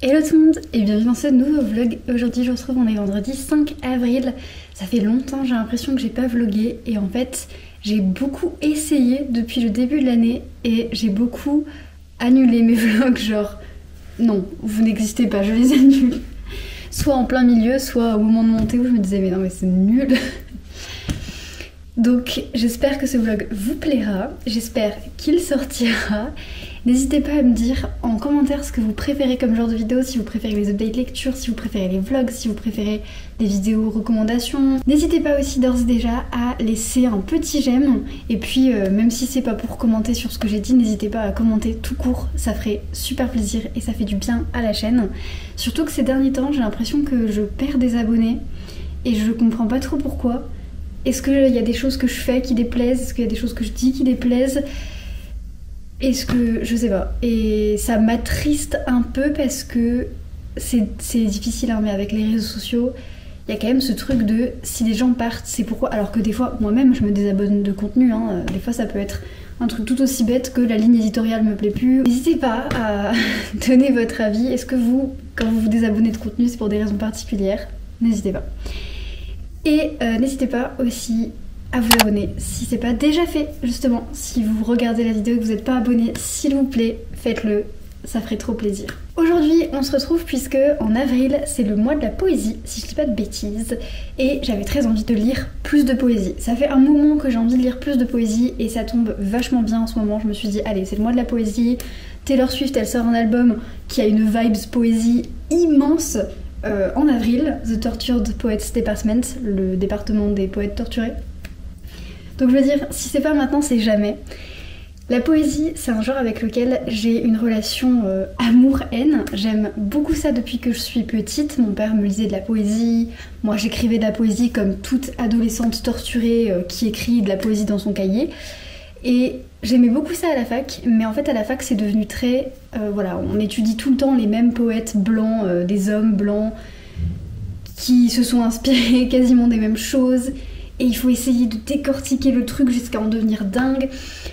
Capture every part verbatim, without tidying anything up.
Hello tout le monde et bienvenue dans ce nouveau vlog. Aujourd'hui je vous retrouve, on est vendredi cinq avril. Ça fait longtemps, j'ai l'impression que j'ai pas vlogué et en fait j'ai beaucoup essayé depuis le début de l'année et j'ai beaucoup annulé mes vlogs, genre non, vous n'existez pas, je les annule. Soit en plein milieu, soit au moment de monter où je me disais mais non mais c'est nul. Donc j'espère que ce vlog vous plaira, j'espère qu'il sortira. N'hésitez pas à me dire en commentaire ce que vous préférez comme genre de vidéo, si vous préférez les updates lecture, si vous préférez les vlogs, si vous préférez les vidéos recommandations. N'hésitez pas aussi d'ores et déjà à laisser un petit j'aime et puis euh, même si c'est pas pour commenter sur ce que j'ai dit, n'hésitez pas à commenter tout court, ça ferait super plaisir et ça fait du bien à la chaîne. Surtout que ces derniers temps j'ai l'impression que je perds des abonnés et je comprends pas trop pourquoi. Est-ce qu'il y a des choses que je fais qui déplaisent? Est-ce qu'il y a des choses que je dis qui déplaisent? Est-ce que... je sais pas. Et ça m'attriste un peu parce que c'est difficile, hein, mais avec les réseaux sociaux, il y a quand même ce truc de si les gens partent, c'est pourquoi. Alors que des fois, moi-même, je me désabonne de contenu. Hein. Des fois, ça peut être un truc tout aussi bête que la ligne éditoriale me plaît plus. N'hésitez pas à donner votre avis. Est-ce que vous, quand vous vous désabonnez de contenu, c'est pour des raisons particulières? N'hésitez pas. Et euh, n'hésitez pas aussi à vous abonner si c'est pas déjà fait, justement. Si vous regardez la vidéo et que vous n'êtes pas abonné, s'il vous plaît, faites-le, ça ferait trop plaisir. Aujourd'hui, on se retrouve puisque en avril, c'est le mois de la poésie, si je dis pas de bêtises, et j'avais très envie de lire plus de poésie. Ça fait un moment que j'ai envie de lire plus de poésie et ça tombe vachement bien en ce moment. Je me suis dit, allez, c'est le mois de la poésie. Taylor Swift, elle sort un album qui a une vibes poésie immense. Euh, en avril, The Tortured Poets Department, le département des poètes torturés. Donc je veux dire, si c'est pas maintenant, c'est jamais. La poésie, c'est un genre avec lequel j'ai une relation euh, amour-haine. J'aime beaucoup ça depuis que je suis petite. Mon père me lisait de la poésie. Moi, j'écrivais de la poésie comme toute adolescente torturée euh, qui écrit de la poésie dans son cahier. Et j'aimais beaucoup ça à la fac, mais en fait à la fac c'est devenu très... Euh, voilà, on étudie tout le temps les mêmes poètes blancs, euh, des hommes blancs qui se sont inspirés quasiment des mêmes choses et il faut essayer de décortiquer le truc jusqu'à en devenir dingue.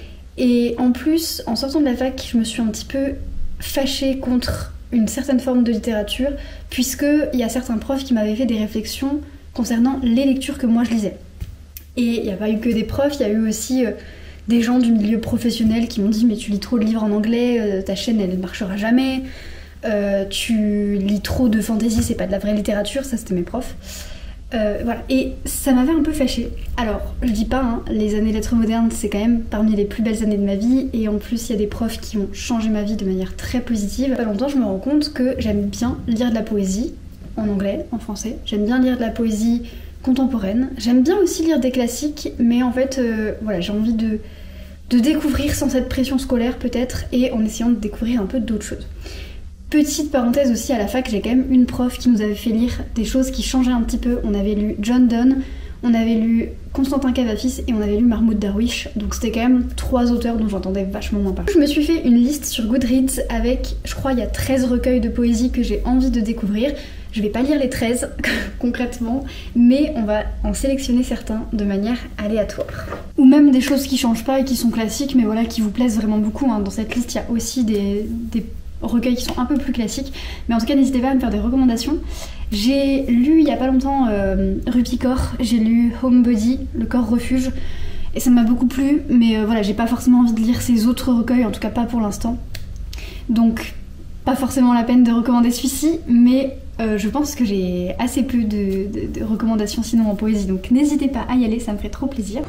Et en plus, en sortant de la fac, je me suis un petit peu fâchée contre une certaine forme de littérature puisqu'il y a certains profs qui m'avaient fait des réflexions concernant les lectures que moi je lisais. Et il n'y a pas eu que des profs, il y a eu aussi... Euh, des gens du milieu professionnel qui m'ont dit mais tu lis trop de livres en anglais, euh, ta chaîne elle ne marchera jamais, euh, tu lis trop de fantasy, c'est pas de la vraie littérature, ça c'était mes profs. Euh, voilà, et ça m'avait un peu fâchée. Alors, je dis pas, hein, les années lettres modernes c'est quand même parmi les plus belles années de ma vie et en plus il y a des profs qui ont changé ma vie de manière très positive. Pas longtemps je me rends compte que j'aime bien lire de la poésie, en anglais, en français, j'aime bien lire de la poésie contemporaine, j'aime bien aussi lire des classiques mais en fait, euh, voilà, j'ai envie de... de découvrir sans cette pression scolaire peut-être et en essayant de découvrir un peu d'autres choses. Petite parenthèse aussi, à la fac j'ai quand même une prof qui nous avait fait lire des choses qui changeaient un petit peu. On avait lu John Donne, on avait lu Constantin Cavafis et on avait lu Mahmoud Darwish, donc c'était quand même trois auteurs dont j'entendais vachement moins parler. Je me suis fait une liste sur Goodreads avec, je crois il y a treize recueils de poésie que j'ai envie de découvrir. Je vais pas lire les treize concrètement, mais on va en sélectionner certains de manière aléatoire. Ou même des choses qui changent pas et qui sont classiques, mais voilà, qui vous plaisent vraiment beaucoup. Hein. Dans cette liste, il y a aussi des, des recueils qui sont un peu plus classiques. Mais en tout cas, n'hésitez pas à me faire des recommandations. J'ai lu il y a pas longtemps euh, Rupicor, j'ai lu Homebody, Le corps refuge, et ça m'a beaucoup plu, mais euh, voilà, j'ai pas forcément envie de lire ces autres recueils, en tout cas pas pour l'instant. Donc, pas forcément la peine de recommander celui-ci, mais... Euh, je pense que j'ai assez peu de, de, de recommandations sinon en poésie, donc n'hésitez pas à y aller, ça me ferait trop plaisir.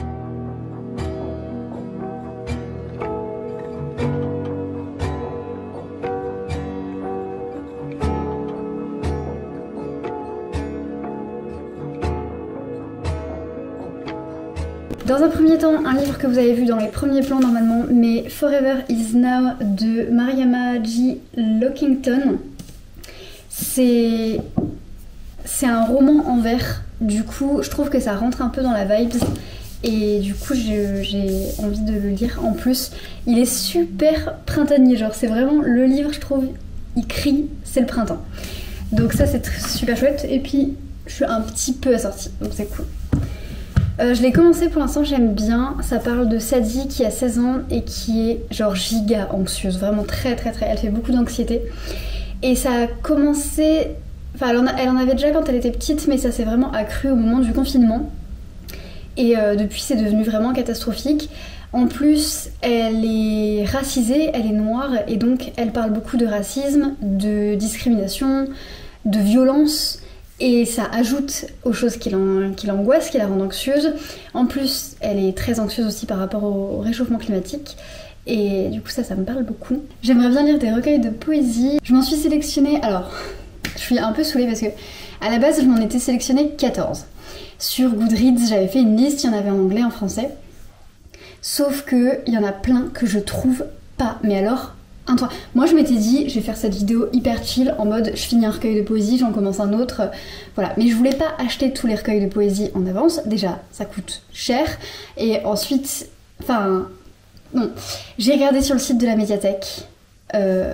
Dans un premier temps, un livre que vous avez vu dans les premiers plans normalement, mais Forever Is Now de Mariama J. Lockington. C'est un roman en vers, du coup je trouve que ça rentre un peu dans la vibe et du coup j'ai envie de le lire. En plus il est super printanier, genre c'est vraiment le livre, je trouve, il crie c'est le printemps, donc ça c'est super chouette. Et puis je suis un petit peu assortie, donc c'est cool. Euh, je l'ai commencé, pour l'instant j'aime bien. Ça parle de Sadie qui a seize ans et qui est genre giga anxieuse, vraiment très très très, elle fait beaucoup d'anxiété. Et ça a commencé... Enfin, elle en, a, elle en avait déjà quand elle était petite, mais ça s'est vraiment accru au moment du confinement. Et euh, depuis, c'est devenu vraiment catastrophique. En plus, elle est racisée, elle est noire, et donc elle parle beaucoup de racisme, de discrimination, de violence, et ça ajoute aux choses qui l'angoissent, qui la rendent anxieuse. En plus, elle est très anxieuse aussi par rapport au réchauffement climatique. Et du coup ça, ça me parle beaucoup. J'aimerais bien lire des recueils de poésie. Je m'en suis sélectionnée... Alors, je suis un peu saoulée parce que à la base, je m'en étais sélectionnée quatorze. Sur Goodreads, j'avais fait une liste, il y en avait en anglais, en français. Sauf que il y en a plein que je trouve pas. Mais alors, un toit. Moi, je m'étais dit, je vais faire cette vidéo hyper chill, en mode, je finis un recueil de poésie, j'en commence un autre. Voilà. Mais je voulais pas acheter tous les recueils de poésie en avance. Déjà, ça coûte cher. Et ensuite, enfin... Non, j'ai regardé sur le site de la médiathèque. Euh,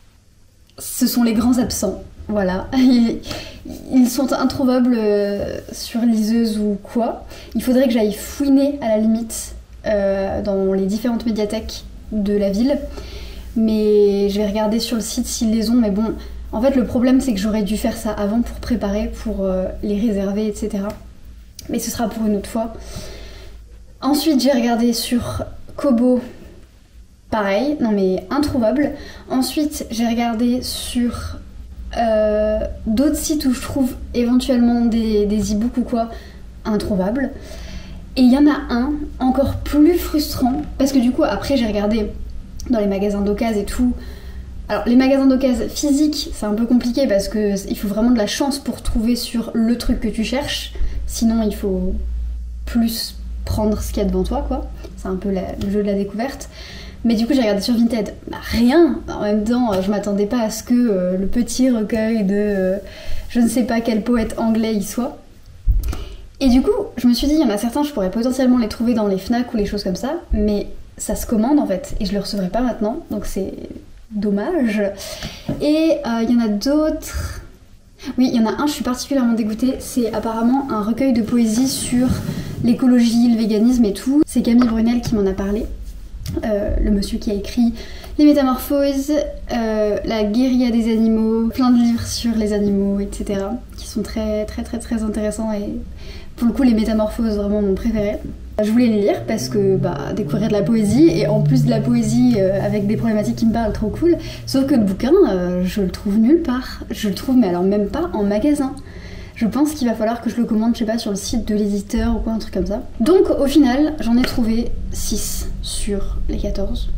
ce sont les grands absents, voilà. Ils, ils sont introuvables sur liseuse ou quoi. Il faudrait que j'aille fouiner à la limite euh, dans les différentes médiathèques de la ville. Mais je vais regarder sur le site s'ils les ont. Mais bon, en fait, le problème, c'est que j'aurais dû faire ça avant pour préparer, pour euh, les réserver, et cetera. Mais ce sera pour une autre fois. Ensuite, j'ai regardé sur... Kobo, pareil, non mais introuvable. Ensuite, j'ai regardé sur euh, d'autres sites où je trouve éventuellement des, des e-books ou quoi, introuvables. Et il y en a un encore plus frustrant, parce que du coup, après, j'ai regardé dans les magasins d'occasion et tout. Alors, les magasins d'occasion physiques, c'est un peu compliqué parce qu'il faut vraiment de la chance pour trouver sur le truc que tu cherches. Sinon, il faut plus prendre ce qu'il y a devant toi, quoi. C'est un peu la, le jeu de la découverte. Mais du coup, j'ai regardé sur Vinted. Bah, rien. En même temps, je m'attendais pas à ce que euh, le petit recueil de euh, je ne sais pas quel poète anglais y soit. Et du coup, je me suis dit, il y en a certains, je pourrais potentiellement les trouver dans les Fnac ou les choses comme ça, mais ça se commande en fait, et je le recevrai pas maintenant, donc c'est dommage. Et euh, il y en a d'autres... Oui, il y en a un, je suis particulièrement dégoûtée, c'est apparemment un recueil de poésie sur l'écologie, le véganisme et tout. C'est Camille Brunel qui m'en a parlé, euh, le monsieur qui a écrit Les Métamorphoses, euh, La guérilla des animaux, plein de livres sur les animaux, et cetera, qui sont très très très très intéressants et pour le coup les Métamorphoses vraiment mon préféré. Je voulais les lire parce que bah, découvrir de la poésie et en plus de la poésie euh, avec des problématiques qui me parlent, trop cool. Sauf que le bouquin, euh, je le trouve nulle part. Je le trouve, mais alors même pas en magasin. Je pense qu'il va falloir que je le commande, je sais pas, sur le site de l'éditeur ou quoi, un truc comme ça. Donc au final, j'en ai trouvé six sur les quatorze.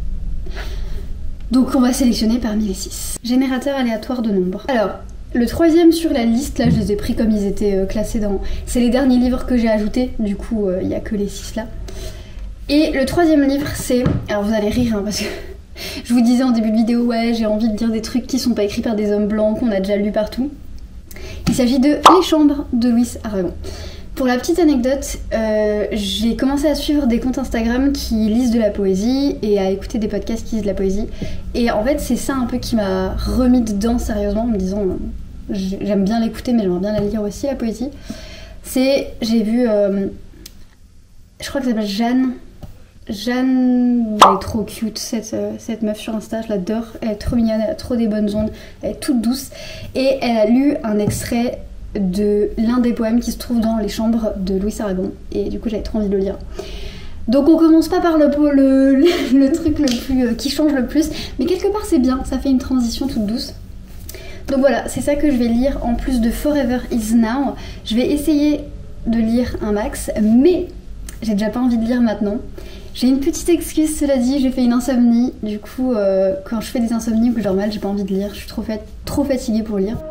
Donc on va sélectionner parmi les six. Générateur aléatoire de nombres. Alors, le troisième sur la liste, là je les ai pris comme ils étaient euh, classés dans... C'est les derniers livres que j'ai ajoutés, du coup il euh, n'y a que les six là. Et le troisième livre c'est... Alors vous allez rire hein, parce que je vous disais en début de vidéo, ouais j'ai envie de lire des trucs qui sont pas écrits par des hommes blancs qu'on a déjà lu partout. Il s'agit de Les Chambres de Louis Aragon. Pour la petite anecdote, euh, j'ai commencé à suivre des comptes Instagram qui lisent de la poésie et à écouter des podcasts qui lisent de la poésie. Et en fait, c'est ça un peu qui m'a remis dedans sérieusement en me disant j'aime bien l'écouter mais j'aimerais bien la lire aussi, la poésie. C'est, j'ai vu, euh, je crois que ça s'appelle Jeanne. Jeanne, elle est trop cute cette, euh, cette meuf sur Insta, je l'adore. Elle est trop mignonne, elle a trop des bonnes ondes, elle est toute douce. Et elle a lu un extrait de l'un des poèmes qui se trouve dans Les Chambres de Louis Aragon et du coup j'avais trop envie de le lire. Donc on commence pas par le, le, le, le truc le plus euh, qui change le plus, mais quelque part c'est bien, ça fait une transition toute douce. Donc voilà, c'est ça que je vais lire en plus de Forever Is Now. Je vais essayer de lire un max, mais j'ai déjà pas envie de lire maintenant. J'ai une petite excuse, cela dit, j'ai fait une insomnie, du coup euh, quand je fais des insomnies ou que j'ai mal, j'ai pas envie de lire, je suis trop, fait, trop fatiguée pour lire.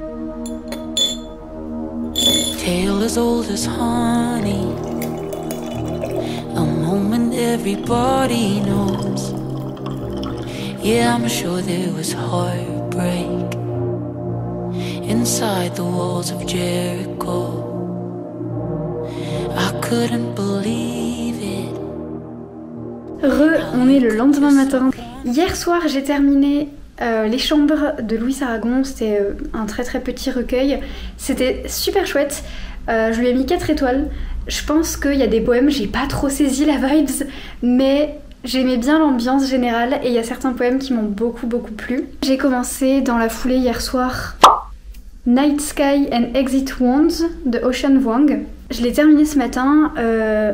Tale as old as honey, a moment everybody knows. Yeah, I'm sure there was heartbreak inside the walls of Jericho. I couldn't believe it. Re, on est le lendemain matin. Hier soir, j'ai terminé Euh, Les Chambres de Louis Aragon, c'était euh, un très très petit recueil, c'était super chouette, euh, je lui ai mis quatre étoiles, je pense qu'il y a des poèmes, j'ai pas trop saisi la vibes, mais J'aimais bien l'ambiance générale et il y a certains poèmes qui m'ont beaucoup beaucoup plu. J'ai commencé dans la foulée hier soir Night Sky and Exit Wounds de Ocean Vuong. Je l'ai terminé ce matin. Euh...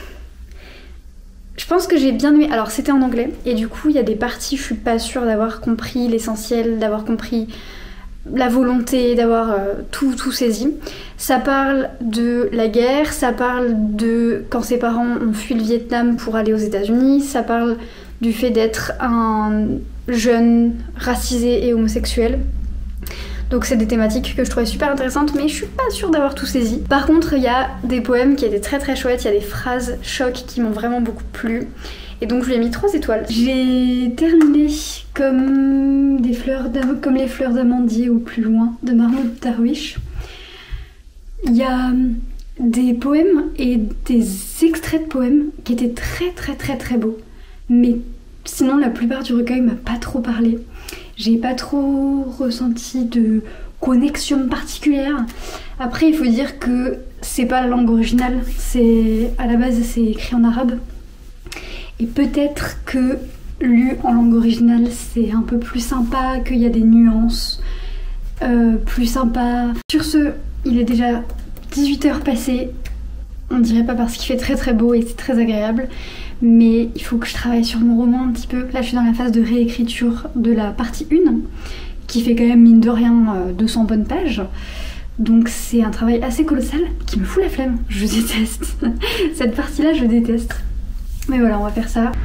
Je pense que j'ai bien aimé. Alors c'était en anglais et du coup il y a des parties, je suis pas sûre d'avoir compris l'essentiel, d'avoir compris la volonté, d'avoir euh, tout, tout saisi. Ça parle de la guerre, ça parle de quand ses parents ont fui le Vietnam pour aller aux États-Unis, ça parle du fait d'être un jeune racisé et homosexuel. Donc c'est des thématiques que je trouvais super intéressantes, mais je suis pas sûre d'avoir tout saisi. Par contre, il y a des poèmes qui étaient très très chouettes, il y a des phrases chocs qui m'ont vraiment beaucoup plu. Et donc je lui ai mis trois étoiles. J'ai terminé comme, des fleurs comme les fleurs d'amandier au plus loin de Mahmoud Darwish. Il y a des poèmes et des extraits de poèmes qui étaient très très très très beaux. Mais sinon la plupart du recueil m'a pas trop parlé. J'ai pas trop ressenti de connexion particulière. Après il faut dire que c'est pas la langue originale, c'est à la base c'est écrit en arabe. Et peut-être que lu en langue originale c'est un peu plus sympa, qu'il y a des nuances euh, plus sympas. Sur ce, il est déjà dix-huit heures passées. On dirait pas parce qu'il fait très très beau et c'est très agréable. Mais il faut que je travaille sur mon roman un petit peu. Là je suis dans la phase de réécriture de la partie un qui fait quand même mine de rien deux cents bonnes pages. Donc c'est un travail assez colossal qui me fout la flemme. Je déteste. Cette partie là je déteste. Mais voilà, on va faire ça.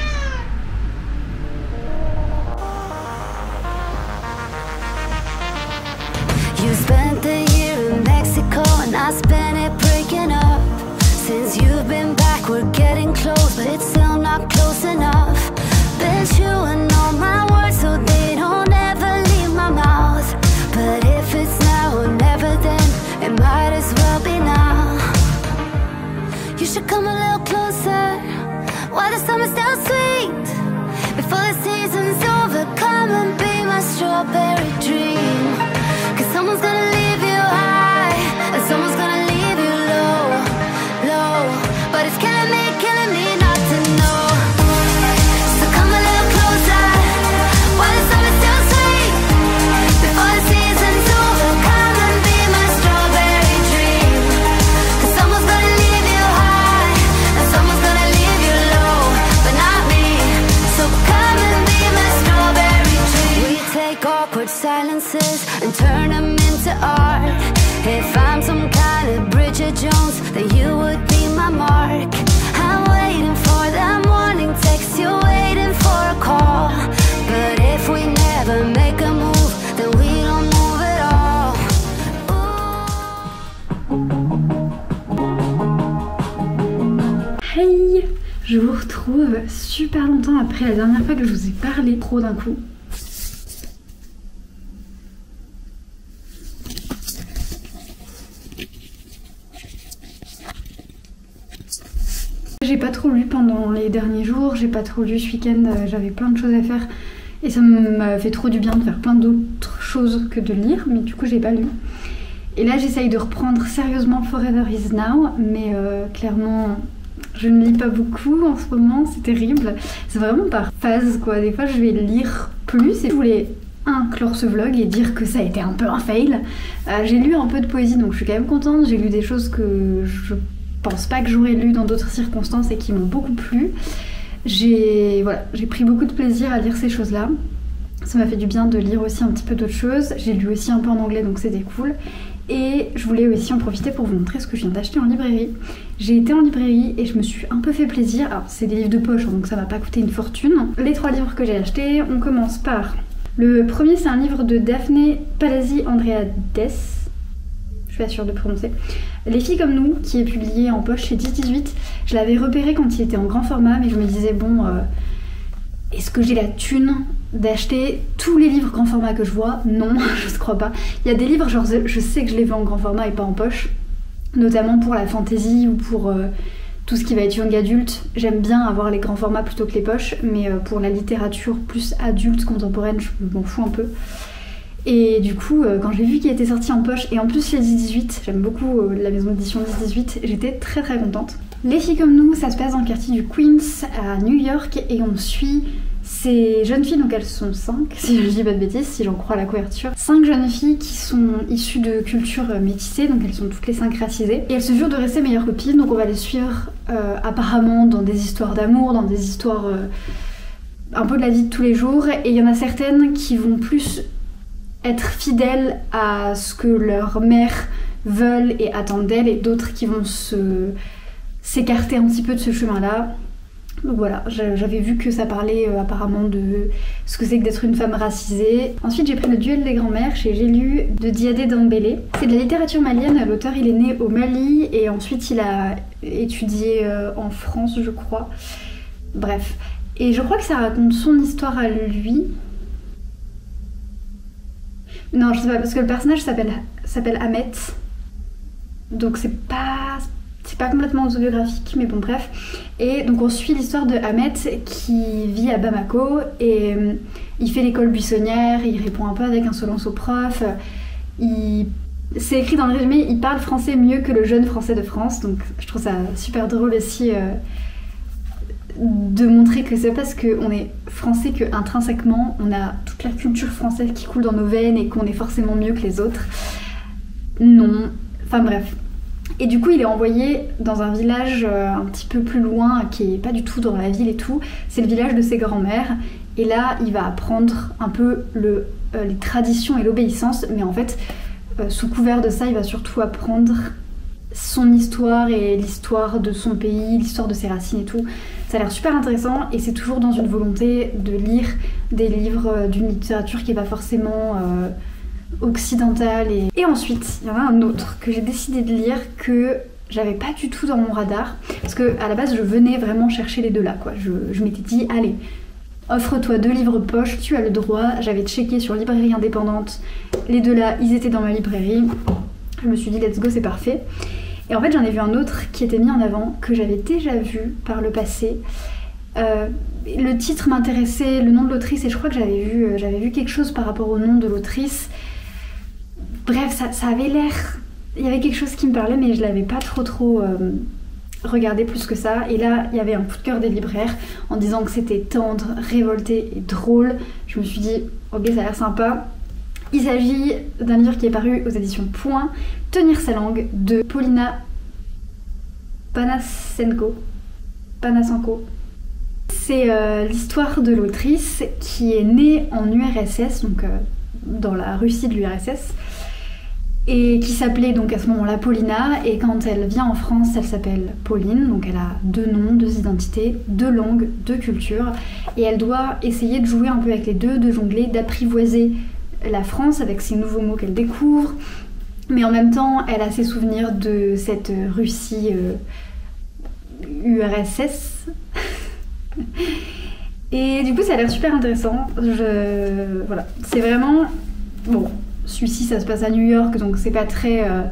You spent the year in Mexico and I spent it breaking up. Since you've been back we're getting close, but it's still not close enough. Been chewing on my words so they don't ever leave my mouth. But if it's now or never then, it might as well be now. You should come a little closer while the summer's still sweet. Before the season's over, come and be my strawberry dream. Cause someone's gonna leave you high and someone's gonna leave you low, low. But it's killing me, killing me not to know. So come a little closer while the summer's still sweet. Before the season's over, come and be my strawberry dream. Cause someone's gonna leave you high and someone's gonna leave you low, but not me. So come and be my strawberry dream. We take awkward silences and turn them into art. If I'm some kind of Bridget Jones, then you would be my mark. I'm waiting for that morning text, you're waiting for a call. But if we never make a move, then we don't move at all. Ooh. Hey, je vous retrouve super longtemps après la dernière fois que je vous ai parlé trop d'un coup. J'ai pas trop lu pendant les derniers jours, j'ai pas trop lu ce week-end, j'avais plein de choses à faire et ça m'a fait trop du bien de faire plein d'autres choses que de lire, mais du coup j'ai pas lu. Et là j'essaye de reprendre sérieusement Forever Is Now, mais euh, clairement je ne lis pas beaucoup en ce moment, c'est terrible. C'est vraiment par phase quoi, des fois je vais lire plus et je voulais un clore ce vlog et dire que ça a été un peu un fail. Euh, j'ai lu un peu de poésie donc je suis quand même contente, j'ai lu des choses que je pense pas que j'aurais lu dans d'autres circonstances et qui m'ont beaucoup plu. J'ai voilà, j'ai pris beaucoup de plaisir à lire ces choses-là. Ça m'a fait du bien de lire aussi un petit peu d'autres choses. J'ai lu aussi un peu en anglais donc c'était cool. Et je voulais aussi en profiter pour vous montrer ce que je viens d'acheter en librairie. J'ai été en librairie et je me suis un peu fait plaisir. Alors c'est des livres de poche donc ça m'a pas coûté une fortune. Les trois livres que j'ai achetés, on commence par... Le premier c'est un livre de Daphné Palazzi Andreades. Je suis pas sûre de prononcer. Les filles comme nous, qui est publié en poche chez dix dix-huit. Je l'avais repéré quand il était en grand format, mais je me disais bon, euh, est-ce que j'ai la thune d'acheter tous les livres grand format que je vois? Non, je ne crois pas. Il y a des livres, genre je sais que je les veux en grand format et pas en poche, notamment pour la fantasy ou pour euh, tout ce qui va être young adulte. J'aime bien avoir les grands formats plutôt que les poches, mais euh, pour la littérature plus adulte, contemporaine, je m'en fous un peu. Et du coup, euh, quand j'ai vu qu'il était sorti en poche, et en plus chez dix dix-huit, j'aime beaucoup euh, la maison d'édition dix dix-huit, j'étais très très contente. Les filles comme nous, ça se passe dans le quartier du Queens à New York et on suit ces jeunes filles, donc elles sont cinq, si je dis pas de bêtises, si j'en crois la couverture. Cinq jeunes filles qui sont issues de cultures métissées, donc elles sont toutes les cinq racisées. Et elles se jurent de rester meilleures copines, donc on va les suivre euh, apparemment dans des histoires d'amour, dans des histoires euh, un peu de la vie de tous les jours. Et il y en a certaines qui vont plus être fidèles à ce que leurs mères veulent et attendent d'elles, et d'autres qui vont se... s'écarter un petit peu de ce chemin-là. Donc voilà, j'avais vu que ça parlait euh, apparemment de ce que c'est que d'être une femme racisée. Ensuite, j'ai pris Le Duel des grands-mères chez J'ai lu de Diadé Dembélé. C'est de la littérature malienne. L'auteur, il est né au Mali et ensuite il a étudié euh, en France, je crois. Bref. Et je crois que ça raconte son histoire à lui. Non, je sais pas, parce que le personnage s'appelle s'appelle Ahmet. Donc c'est pas... C'est pas complètement autobiographique, mais bon, bref. Et donc on suit l'histoire de Ahmet qui vit à Bamako et euh, il fait l'école buissonnière, il répond un peu avec insolence aux profs. Il... C'est écrit dans le résumé, il parle français mieux que le jeune français de France, donc je trouve ça super drôle aussi euh, de montrer que c'est pas parce qu'on est français que intrinsèquement on a toute la culture française qui coule dans nos veines et qu'on est forcément mieux que les autres. Non, enfin bref. Et du coup, il est envoyé dans un village un petit peu plus loin, qui est pas du tout dans la ville et tout. C'est le village de ses grands-mères. Et là, il va apprendre un peu le, euh, les traditions et l'obéissance. Mais en fait, euh, sous couvert de ça, il va surtout apprendre son histoire et l'histoire de son pays, l'histoire de ses racines et tout. Ça a l'air super intéressant et c'est toujours dans une volonté de lire des livres d'une littérature qui est pas forcément... Euh, occidentale et... et ensuite il y en a un autre que j'ai décidé de lire que j'avais pas du tout dans mon radar parce que à la base je venais vraiment chercher les deux là quoi. Je, je m'étais dit allez, offre-toi deux livres poche, tu as le droit. J'avais checké sur librairie indépendante, les deux là ils étaient dans ma librairie. Je me suis dit let's go, c'est parfait. Et en fait j'en ai vu un autre qui était mis en avant que j'avais déjà vu par le passé. Euh, le titre m'intéressait, le nom de l'autrice, et je crois que j'avais vu, euh, j'avais vu quelque chose par rapport au nom de l'autrice. Bref, ça, ça avait l'air... Il y avait quelque chose qui me parlait, mais je l'avais pas trop trop euh, regardé plus que ça. Et là, il y avait un coup de cœur des libraires en disant que c'était tendre, révolté et drôle. Je me suis dit, ok, ça a l'air sympa. Il s'agit d'un livre qui est paru aux éditions Point, Tenir sa langue, de Paulina Panasenko. Panasenko. C'est euh, l'histoire de l'autrice qui est née en U R S S, donc euh, dans la Russie de l'U R S S, et qui s'appelait donc à ce moment-là Paulina, et quand elle vient en France, elle s'appelle Pauline, donc elle a deux noms, deux identités, deux langues, deux cultures, et elle doit essayer de jouer un peu avec les deux, de jongler, d'apprivoiser la France avec ces nouveaux mots qu'elle découvre, mais en même temps, elle a ses souvenirs de cette Russie euh, U R S S. Et du coup ça a l'air super intéressant. Je... Voilà. C'est vraiment... Bon, celui-ci ça se passe à New York, donc c'est pas très... Euh...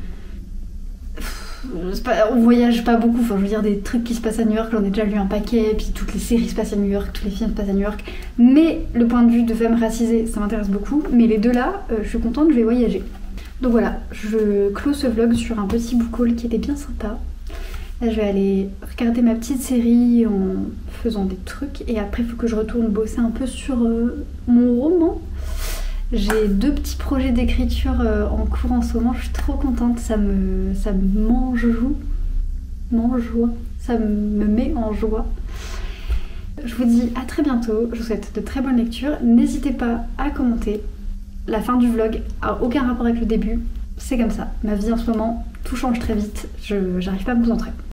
C'est pas... On voyage pas beaucoup, enfin je veux dire des trucs qui se passent à New York, j'en ai déjà lu un paquet, puis toutes les séries se passent à New York, tous les films se passent à New York. Mais le point de vue de femme racisée, ça m'intéresse beaucoup. Mais les deux là, euh, je suis contente, je vais voyager. Donc voilà, je clôt ce vlog sur un petit book haul qui était bien sympa. Là, je vais aller regarder ma petite série en faisant des trucs et après, il faut que je retourne bosser un peu sur euh, mon roman. J'ai deux petits projets d'écriture euh, en cours en ce moment, je suis trop contente, ça me, ça me m'enjoue, m'enjoie, ça me met en joie. Je vous dis à très bientôt, je vous souhaite de très bonnes lectures. N'hésitez pas à commenter. La fin du vlog a aucun rapport avec le début, c'est comme ça. Ma vie en ce moment, tout change très vite, je j'arrive pas à me concentrer.